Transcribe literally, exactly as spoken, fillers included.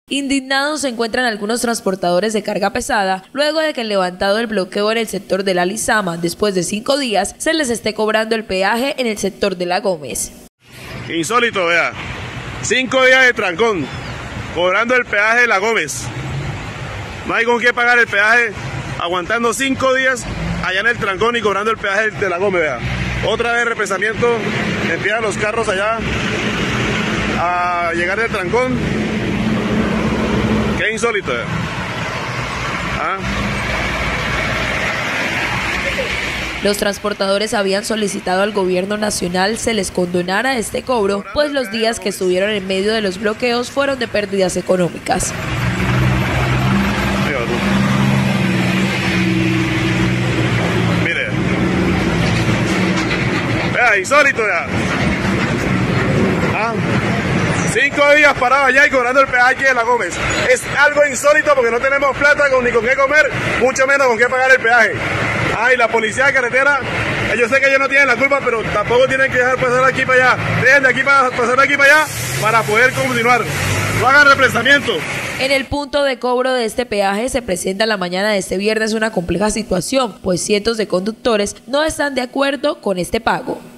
Indignados se encuentran algunos transportadores de carga pesada luego de que el levantado del bloqueo en el sector de la Lizama después de cinco días se les esté cobrando el peaje en el sector de la Gómez. Insólito, vea, cinco días de trancón, cobrando el peaje de la Gómez. No hay con qué pagar el peaje, aguantando cinco días allá en el trancón y cobrando el peaje de la Gómez, vea. Otra vez represamiento, empiezan los carros allá a llegar del trancón. Qué insólito, ¿eh? ¿Ah? Los transportadores habían solicitado al gobierno nacional se les condonara este cobro, pues los días que estuvieron en medio de los bloqueos fueron de pérdidas económicas. Mire, vea, insólito ya. ¿Ah? Cinco días parado allá y cobrando el peaje de la Gómez. Es algo insólito porque no tenemos plata con, ni con qué comer, mucho menos con qué pagar el peaje. Ay, la policía de carretera, yo sé que ellos no tienen la culpa, pero tampoco tienen que dejar pasar aquí para allá. Dejen de aquí para pasar de aquí para allá para poder continuar. No hagan represamiento. En el punto de cobro de este peaje se presenta la mañana de este viernes una compleja situación, pues cientos de conductores no están de acuerdo con este pago.